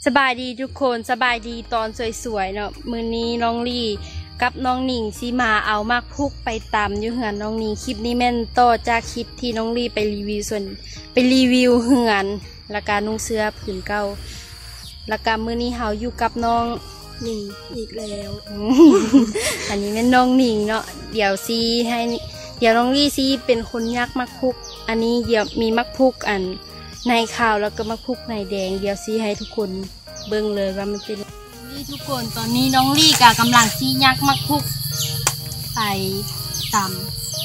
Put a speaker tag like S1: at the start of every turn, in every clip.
S1: สบายดีทุกคนสบายดีตอนสวยๆเนาะมื้อนี้น้องลี่กับน้องหนิงสิมาเอามักพุกไปตำอยู่เหือนน้องหนิงคลิปนี้แม่นต่อจากคลิปที่น้องลี่ไปรีวิวเหือนแล้วก็นุ่งเสื้อผืนเก่าแล้วก็มื้อนี้เฮาอยู่กับน้องหนิงอีกแล้ว อันนี้แม่นน้องหนิงเนาะเดี๋ยวน้องลี่ซีเป็นคนยักมักพุกอันนี้เดี๋ยวมีมักพุกอันในข่าวแล้วก็มักพุกในแดงเดี๋ยวซีให้ทุกคนเบิ่งเลยว่ามันเป็นนี่ทุกคนตอนนี้น้องลี่กำลังซียักมักพุกไปตำ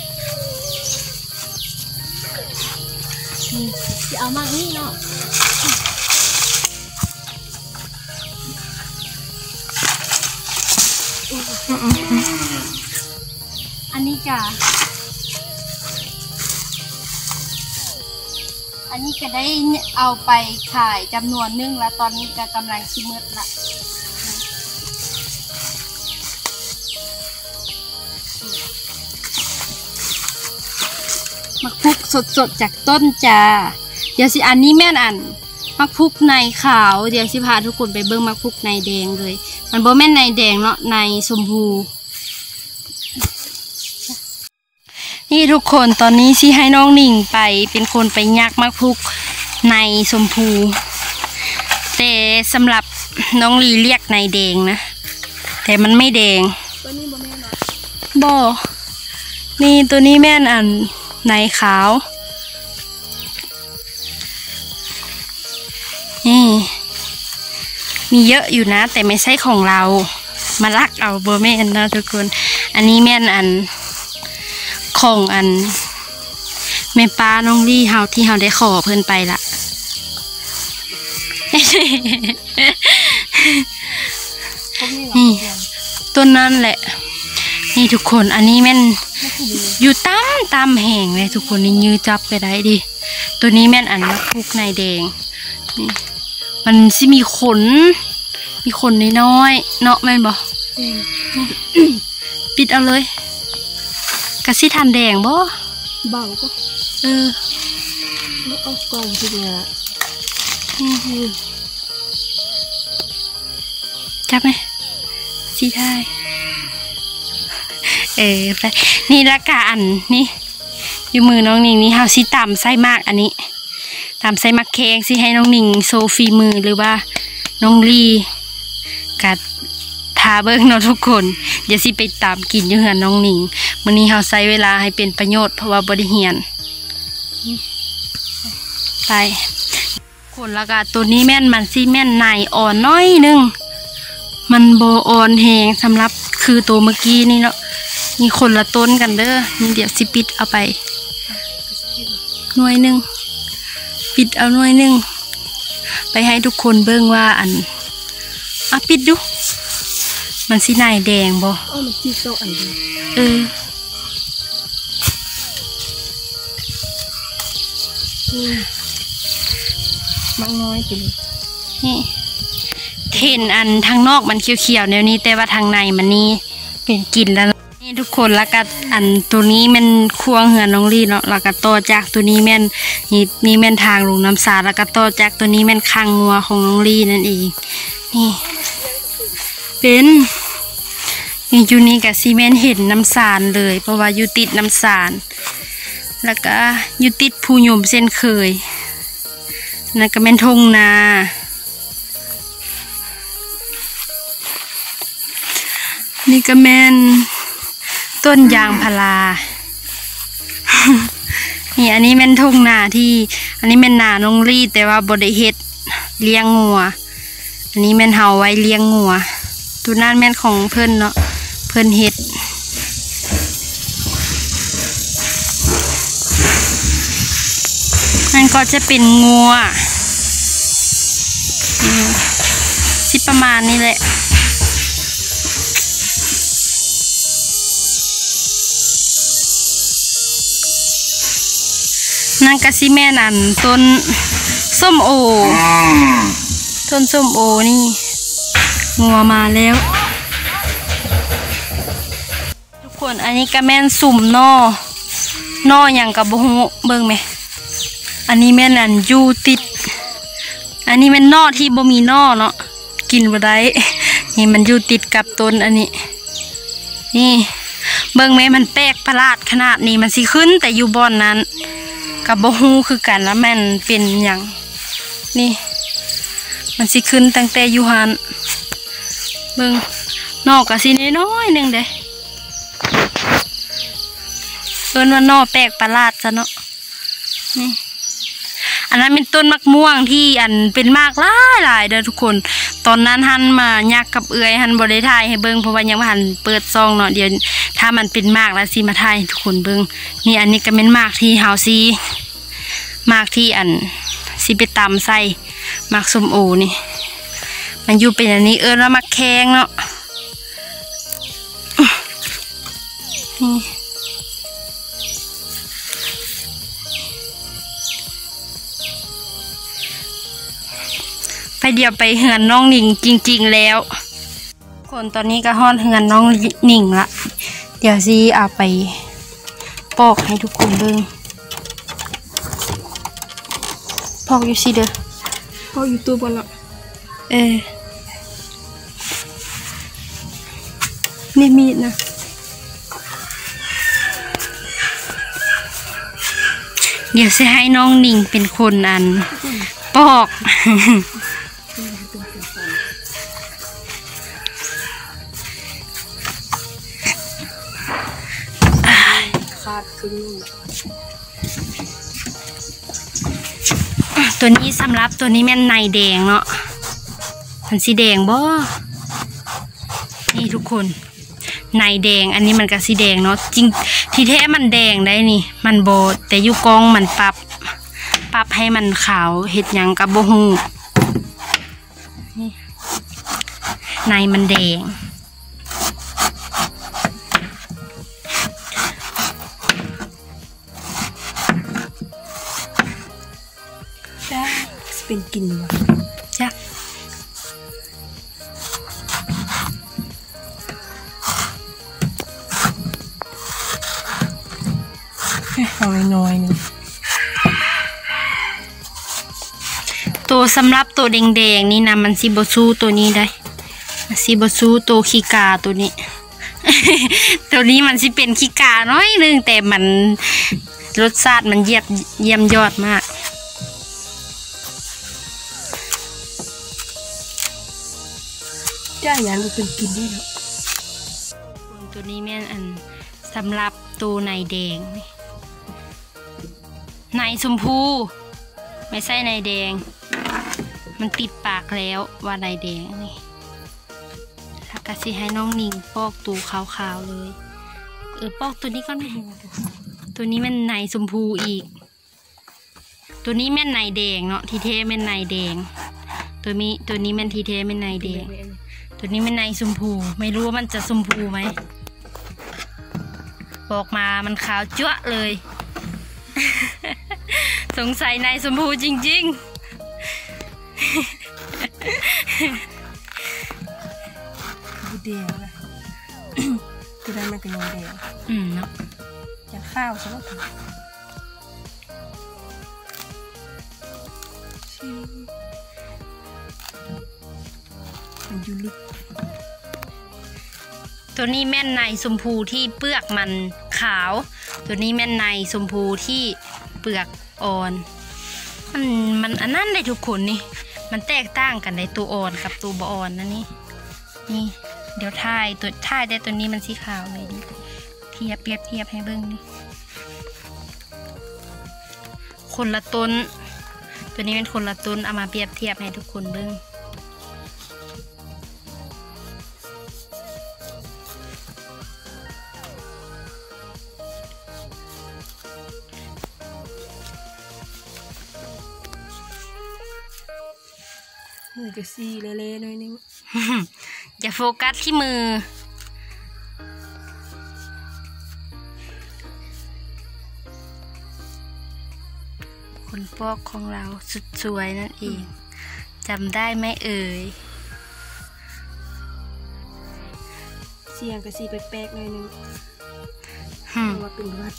S1: นี่จะเอามากนี่เนาะอันนี้ก็ได้เอาไปขายจำนวนนึงแล้วตอนนี้ก็กำลังชิมืดละมักพุกสดๆจากต้นจ้าเดี๋ยวสิอันนี้แม่นอันมักพุกในขาวเดี๋ยวสิพาทุกคนไปเบิ่งมักพุกในแดงเลยมันบ่แม่นในแดงเนาะในชมพูนี่ทุกคนตอนนี้สิให้น้องหนิงไปเป็นคนไปยักมักพุกในชมพูแต่สำหรับน้องลีเรียกในแดงนะแต่มันไม่แดงตัวนี้บ่แม่นบ่นี่ตัวนี้แม่นอันในขาวนี่มีเยอะอยู่นะแต่ไม่ใช่ของเรามาลักเอาบ่แม่นนะทุกคนอันนี้แม่นอันของอันแม่ป้าน้องลี่เฮาที่เฮาได้ขอเพิ่นไปละนี่ต้นนั้นแหละนี่ทุกคนอันนี้แม่นอยู่ตามแห่งเลยทุกคนนี่ยื้อจับไปได้ดิตัวนี้แม่นอันมักพุกในแดงนี่มันสิมีขนน้อยๆเนาะแม่นบ่ปิดเอาเลยกะสิทันแดงบ่เบาก็เอากล่องทีเดียวจับไหมสีได้ไปนี่ละกะอันนี่อยู่มือน้องหนิงนี่เฮาสิตำไส้มากอันนี้ตำไส้มักแข้งสิให้น้องหนิงโซฟีมือหรือว่าน้องลีกัดทาเบิ้งเนาะทุกคนเดี๋ยวสิไปตามกินอยู่เหือนน้องหนิงมื้อนี้เฮาใช้เวลาให้เป็นประโยชน์เพราะว่าบ่ได้เรียนไปคนละกะตัวนี้แม่นมันสิแม่นในอ่อนน้อยนึงมันบ่อ่อนแหงสำหรับคือตัวเมื่อกี้นี่เนาะมีคนละต้นกันเด้อนี่เดี๋ยวสิปิดเอาไปหน่วยนึงปิดเอาหน่วยนึงไปให้ทุกคนเบิ่งว่าอันปิดดูมันสีนายแดงบ่มันสีโตอันเดียวบางน้อยจริงนี่เห็นอันทางนอกมันเขียวๆแนวนี้แต่ว่าทางในมันนี่เป็นกลิ่นแล้วนี่ทุกคนแล้วก็อันตัวนี้มันควงเหือนน้องลี่เนาะแล้วก็ต่อจากตัวนี้แม่นนี่แม่นทางลงน้ำสาแล้วก็ต่อจากตัวนี้แม่นคางงัวของน้องลี่นั่นเองนี่เป็นนี่อยู่นี่กับซีเมนเห็นน้ำสารเลยเพราะว่าอยู่ติดน้ำสารแล้วก็อยู่ติดภูหยมเส้นเคยนั่นก็เป็นทงนานี่ก็แม่นต้นยางพารา นี่อันนี้แม่นทงนาที่อันนี้แม่นนาน้องลี่แต่ว่าบ่ได้เฮ็ดเลี้ยงงัวอันนี้แม่นเฮาไว้เลี้ยงงัวตัวนั้นแม่นของเพิ่นเนาะเพิ่นเฮ็ดนั่นก็จะเป็นงัวสิประมาณนี้แหละนั่นก็สิแม่นั่นต้นส้มโอนี่งัวมาแล้วทุกคนอันนี้ก็แม่นสุ่มนออย่างกับบุ้งเบิ่งไหมอันนี้แม่นอันยูติด อันนนี้เป็นนอที่บ่มีนอเนาะกินบ่ได้นี่มันอยู่ติดกับต้นอันนี้นี่เบิ่งแม่มันแปลกประหลาดขนาดนี้มันสิขึ้นแต่อยู่บ่อนนั้นกับบ่ฮู้คือกันแล้วมันเป็นหยังนี่มันสิขึ้นตั้งแต่อยู่หันเบิ่งนอกก็สิน้อยๆนึงเด้เอิ้นว่านอแปลกประหลาดซะเนาะนี่อันนั้นเป็นต้นมะม่วงที่อันเป็นมากหลายเด้อทุกคนตอนนั้นหันมายักกับเอื้อยหันบ่ได้ถ่ายให้เบิ่งเพราะว่ายังบ่ทันเปิดซองเนาะเดี๋ยวถ้ามันเป็นมากแล้วสิมาถ่ายให้ทุกคนเบิ่งนี่อันนี้ก็เป็นมากที่เฮาสิมากที่อันสิไปตำใส่มากส้มโอนี่มันอยู่เป็นอันนี้เอิ้นว่ามักแข้งเนาะนี่ไปเดี๋ยวไปเหือนน้องหนิงจริงๆแล้วคนตอนนี้ก็ฮ้อนเหือนน้องหนิงละเดี๋ยวซีเอาไปปอกให้ทุกคนเบิ่งปอกอยู่สิเด้อปอกอยู่ตู้บนละนี่มีดนะเดี๋ยวจะให้น้องหนิงเป็นคนอันปอกขาดครึ่งตัวนี้สำหรับตัวนี้แม่นในแดงเนาะมันสีแดงบ่นี่ทุกคนในแดงอันนี้มันก็สีแดงเนาะจริงที่แท้มันแดงได้นี่มันโบแต่อยู่กองมันปรับให้มันขาวเห็ดหยังกับโบฮูในมันแดงจ้าเป็นกินวะจ้าเอาน้อยนึงตัวสำหรับตัวแดงๆนี่นะมันซิบซูตัวนี้ได้ซิบซูตัวขี้กาตัวนี้ ตัวนี้มันสิเป็นขี้กาน้อยนึงแต่มันรสชาติมันเยี่ยมยอดมากจ้าอย่างมันเป็นกินได้แล้วตัวนี้แม่นอันสำหรับตัวในแดงในชมพูไม่ใช่ในแดงมันติดปากแล้วว่าในแดงนี่ถ้ากะสิให้น้องหนิงปอกตัวขาวๆเลยปอกตัวนี้ก็ไม่ตัวนี้มันในชมพูอีกตัวนี้แม่นในแดงเนาะทีเทแม่นในแดงตัวนี้แม่นทีเทแม่นในแดงตัวนี้แม่นในชมพูไม่รู้ว่ามันจะชมพูไหมบอกมามันขาวจั๊วเลย สงสัยในชมพูจริงๆดูแดงนะตัวนั้นมันก็ยังแดงเนาะจะข้าวซะแล้วมันอยู่ลึกตัวนี้แม่นในชมพูที่เปลือกมันขาวตัวนี้แม่นในชมพูที่เปลือกอ่อนมันอันนั้นได้ทุกคนนี่มันแตกต่างกันในตัวอ่อนกับตัวบ่อ่อนนะนี่เดี๋ยวถ่ายได้ตัวนี้มันสีขาวเลยเปรียบเทียบให้เบิ้งนี่คนละต้นตัวนี้เป็นคนละต้นเอามาเปรียบเทียบให้ทุกคนเบิ้งมือจะซีเละๆหน่อยนึง อย่าโฟกัสที่มือคนปอกของเราสุดสวยนั่นเองจำได้ไหมเอ่ยเสียงกระซีแปลกๆหน่อยนึงว่าเป็นวัด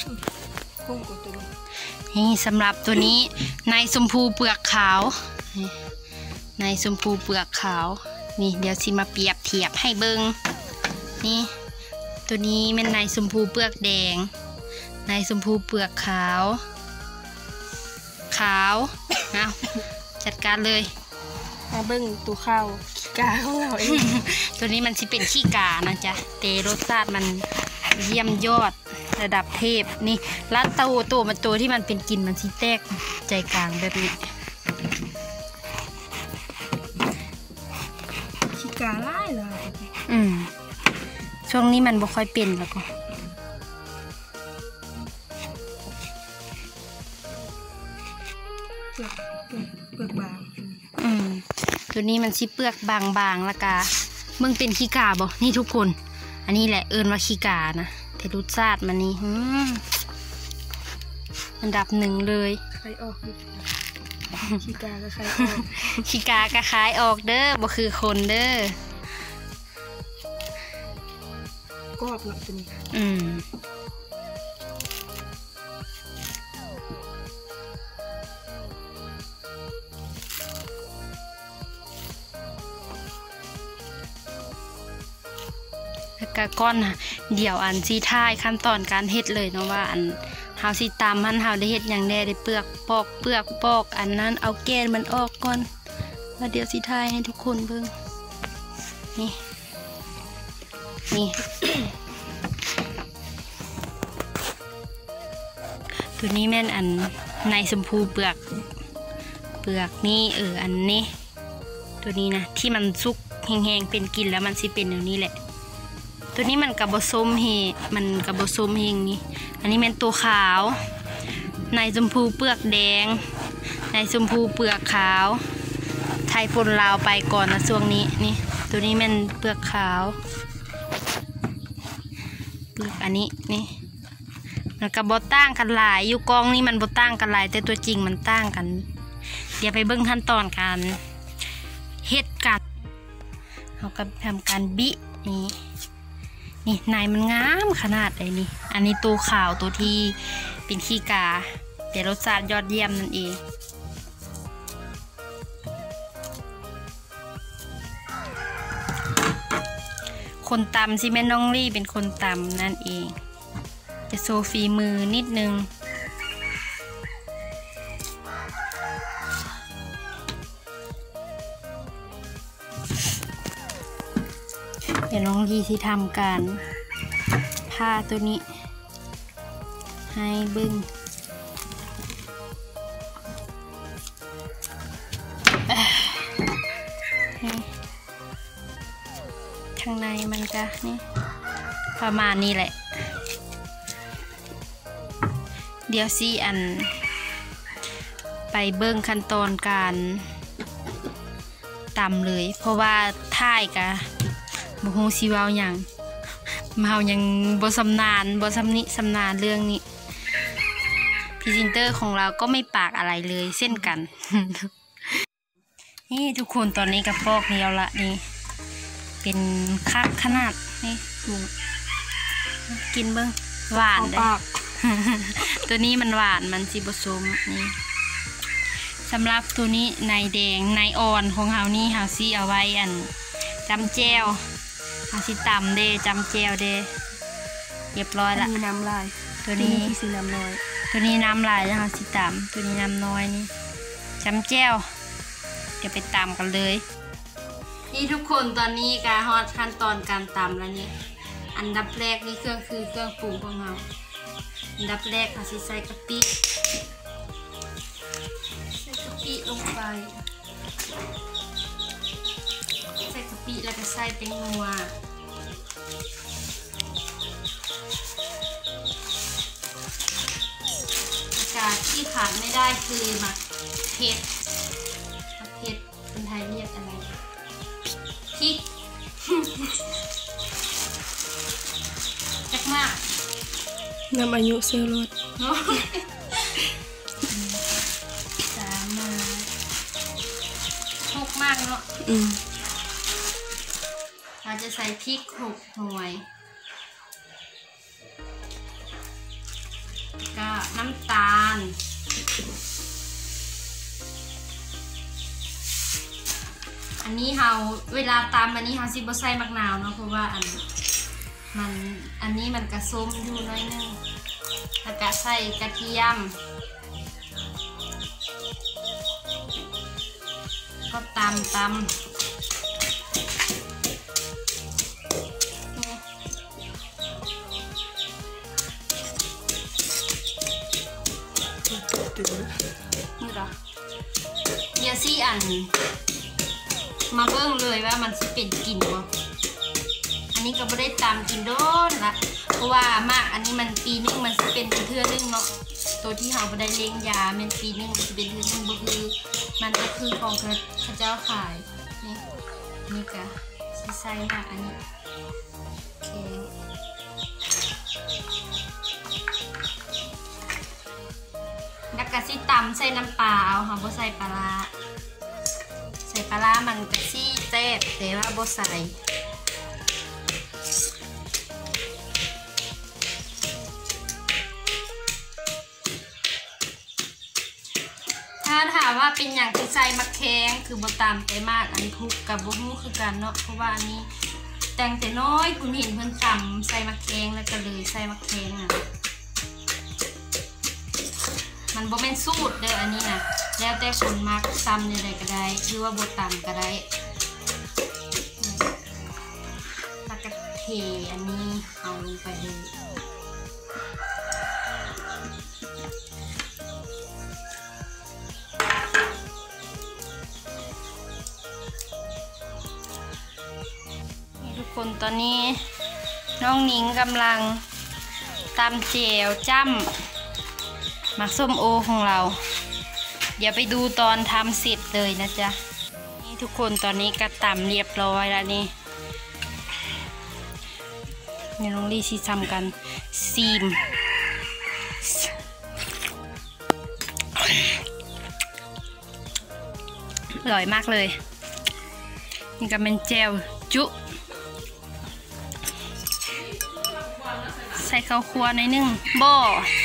S2: คุ้มกว่าตัวนี้
S1: นี่สำหรับตัวนี้ในชมพูเปลือกขาวในชมพูเปลือกขาวนี่เดี๋ยวสิมาเปรียบเทียบให้เบิงนี่ตัวนี้เป็นในชมพูเปลือกแดงในชมพูเปลือกขาวเอาจัดการเลย
S2: มาเบิ้งตัวข้าวขี้กาของเราเอง
S1: ตัวนี้มันสิเป็นขี้กานะจ๊ะแต่รสชาติมันเยี่ยมยอดระดับเทพนี่ร้านตัวมันตัวที่มันเป็นกลิ่นมันสิแตกใจกลางแบบนี้
S2: ขี้กาไล่เลย
S1: ช่วงนี้มันบ่ค่อยเป็นแล้วก็
S2: เปลือกบาง
S1: ตัวนี้มันสิเปลือกบางๆละกามึงเป็นขี้กาบ่นี่ทุกคนอันนี้แหละเอิ้นว่าขี้กานะแต่รสชาติมันนี่อันดับหนึ่งเลย
S2: ใครออกขี้กาก็ใครออก
S1: ขี้กากระคายออกเด้อบ่คือคนเด้อก
S2: รอบหนักตัวนี้
S1: แล้วก็ก้อนเดี๋ยวอันซีท้ายขั้นตอนการเฮ็ดเลยเนาะว่าอันเฮาสิตำเฮาได้เฮ็ดอย่างแน่ได้เปลือกปอกอันนั้นเอาแกนมันออกก่อนแล้วเดี๋ยวสิท้ายให้ทุกคนเบิ่งนี่ ตัวนี้แม่นอันในชมพูเปลือกนี่อันนี้ตัวนี้นะที่มันสุกแห้งๆเป็นกินแล้วมันสิเป็นอย่างนี้แหละตัวนี้มันกับบส้มเฮมันกับบส้มเฮงนี่อันนี้เป็นตัวขาวในชมพูเปลือกแดงในชมพูเปลือกขาวไทยปนลาวไปก่อนนะช่วงนี้นี่ตัวนี้เป็นเปลือกขาวเปลือกอันนี้นี่มันกับบต่างกันหลายอยู่กองนี่มันบต่างกันหลายแต่ตัวจริงมันต่างกันเดี๋ยวไปเบิ่งขั้นตอนการเฮ็ดกันเราก็ทำการบินี่นายมันงามขนาดเลยนี่อันนี้ตัวขาวตัวที่เป็นขี้กาแต่รสชาติยอดเยี่ยมนั่นเองคนตำสิแม่น้องลี่เป็นคนตำนั่นเองจะโซฟีมือนิดนึงเดี๋ยวน้องลี่ที่ทำการผ้าตัวนี้ให้เบิ้งข้างในมันก็นี่ประมาณนี้แหละเดี๋ยวสิอันไปเบิ้งขั้นตอนการตำเลยเพราะว่าท่ายกะบ่ฮู้สิเว้าหยังเฮายังบ่สำนาญเรื่องนี้พรีเซนเตอร์ของเราก็ไม่ปากอะไรเลยเช่นกัน นี่ทุกคนตอนนี้กับปอกเดียวละนี่เป็นคักขนาดนี่ถูกกินเบิ้งหวานได้ ตัวนี้มันหวานมันสิผสมนี่สำหรับตัวนี้นายแดงนายอ่อนของเฮานี่เฮาสิเอาไว้อันจำแจวเฮาสิตำเด้จำแจวเด้เรียบร้อยละ
S2: มีน้ำลาย
S1: ตัวนี้
S2: สีน้ำน้อย
S1: ตัวนี้น้ำลายแล้วเฮาสิตำตัวนี้น้ำน้อยนี่จำแจวเดี๋ยวไปตำกันเลยนี่ทุกคนตอนนี้กาฮอดขั้นตอนการตำแล้วนี่อันดับแรกนี่เครื่องปรุงของเราอันดับแรกเราใส่กะปิลงไปใส่กะปิแล้วก็ใส่เป็นนัวกาที่ขาดไม่ได้คือหมักเผ็ดคนไทยเรียกอะไรพริก จักมาก
S2: น้ำอายุเซลล์
S1: สามมาหกมากเนาะเราจะใส่พริก6 หน่วยก็น้ำตาลอันนี้เฮาเวลาตำอันนี้เฮาสิบ่ใส่มะนาวเนาะเพราะว่าอันนี้มันกระส้มอยู่น้อยนึงแล้วก็ใส่กระเทียมก็ตำนี่เหรอเดี๋ยวสิอันมาเบิ่งเลยว่ามันสิเป็นกลิ่นบ่อันนี้ก็ไม่ได้ตำกินโดนละเพราะว่ามากอันนี้มันปีนึงมันสิเป็นเทื่อนึงเนาะตัวที่เราไม่ได้เลี้ยงยามันปีนึงมันสิเป็นเทื่อนึงบ่คือมันก็คือของพระเจ้าขายนี่ก็สิใส่มากอันนี้โอเคแล้วก็สิตำใส่น้ำปลาเอาค่ะบ่ใส่ปลาร้าใส่ปลาร้ามันก็สิแซ่บแต่ว่าบ่ใส่ถ้าถามว่าเป็นอย่างที่ใส่มะแขงคือบ่ตามไปมากอันทุกกับบ่ฮู้คือกันเนาะเพราะว่าอันนี้แต่งแต่น้อยคุณเห็นเพิ่นตำใส่มะแขงแล้วก็เลยใส่มะแขงอ่ะมันบ่แม่นสูตรเด้ออันนี้นะแล้วแต่คนมักตำยังไงก็ได้หรือว่าบ่ตำก็ได้แล้วก็เทอันนี้เอาลงไปเลยทุกคนตอนนี้น้องหนิงกำลังตำเจียวจ้ำหมักส้มโอของเราเดี๋ยวไปดูตอนทำเสร็จเลยนะจ๊ะนี่ทุกคนตอนนี้ก็ตำเรียบร้อยแล้วนี่น้องลี่ซีทำกันซีมอร่อยมากเลยนี่ก็เป็นเจลจุใส่ข้าวคั่วหน่อยนึงบ่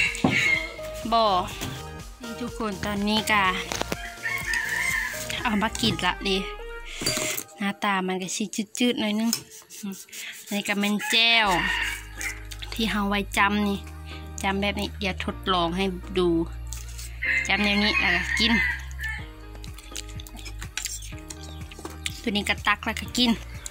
S1: นี่ทุกคนตอนนี้ก็เอามากินละดิหน้าตามันก็จืดๆหน่อยนึงนี่ก็เป็นแจ่วที่เฮาไว้จำนี่จำแบบนี้เดี๋ยวทดลองให้ดูจำอย่างนี้แล้วก็กินตัวนี้ก็ตักแล้วก็กิน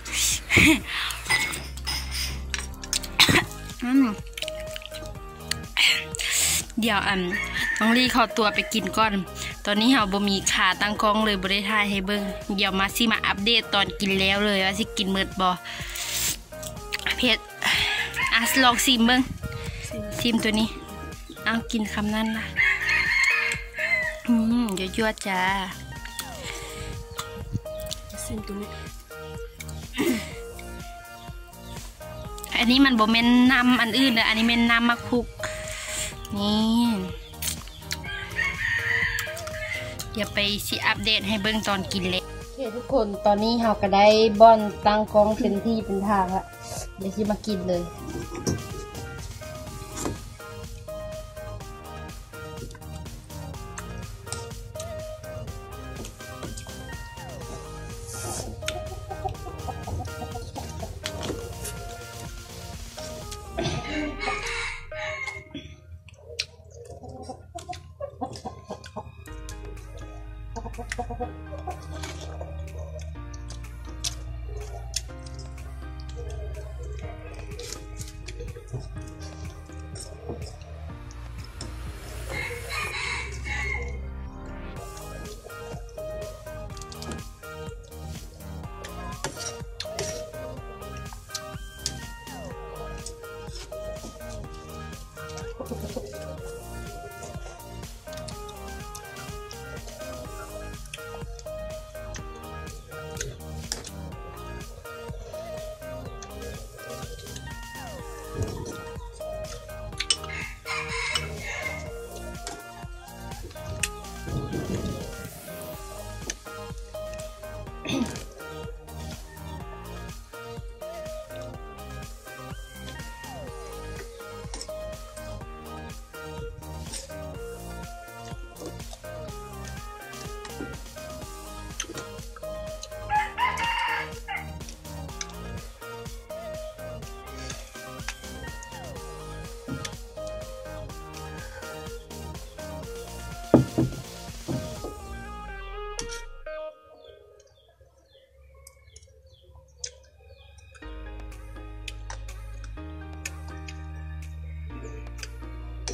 S1: เดี๋ยวน้องลี่ขอตัวไปกินก่อนตอนนี้เราบ่มีขาตั้งกล้องเลยบ่ได้ถ่ายให้เบิ่งเดี๋ยวมาสิมาอัปเดตตอนกินแล้วเลยว่าสิกินเมิดบ่เผ็ดลองชิมเบิ่งชิมตัวนี้เอากินคำนั้นล่ะยั่วๆจ้าชิมตัวนี้ อันนี้มันบ่แม่นน้ำอันอื่นนะอันนี้เป็นน้ำมักพุกนี่เดี๋ยวไปสิอัปเดตให้เบิ่งตอนกินเลยโอเคทุกคนตอนนี้เราก็ได้บ่อนตั้งกล้องเป็นที่เป็นทางละเดี๋ยวสิมากินเลย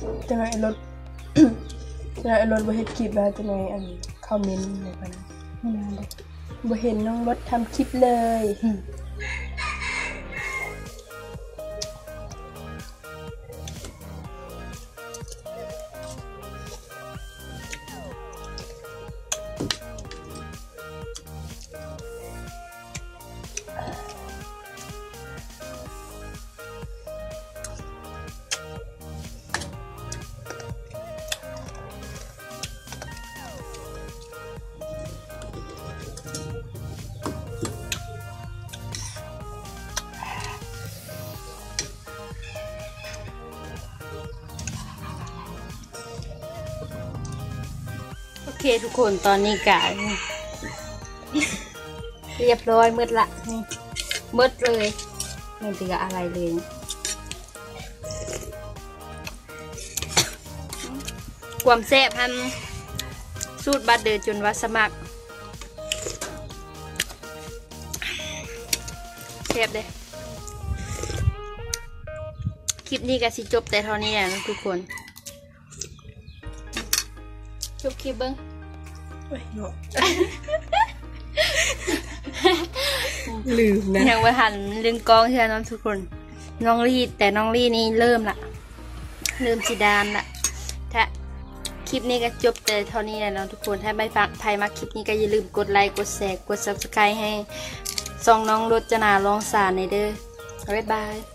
S2: จังไงรถ จังไงรถบ่เฮ็ดคลิปแล้วจังไงอันคอมเมนต์ในพันไม่นานเลยบ่เห็นน้องรถทำคลิปเลย
S1: โอเคทุกคนตอนนี้กะเรียบร้อยหมดละนี่หมดเลยไม่เหลืออะไรเลยความแซ่บพันสูตรบัตรเดอจนว่าสมัครแซ่บเด้คลิปนี้ก็สิจบแต่เท่านี้แหละทุกคนจบคลิปเบิ้ง
S2: ลืมนะ
S1: ยังว่าหันเรื่องกล้องใช่ไหมทุกคนน้องลี่แต่น้องลี่นี่เริ่มละเริ่มสีดานละถ้าคลิปนี้ก็จบแต่เท่านี้แหละทุกคนถ้าไม่ฟังใครมาคลิปนี้ก็อย่าลืมกดไลค์กดแชร์กด subscribe ให้ซองน้องรจนาลองสารในเด้อบ๊ายบาย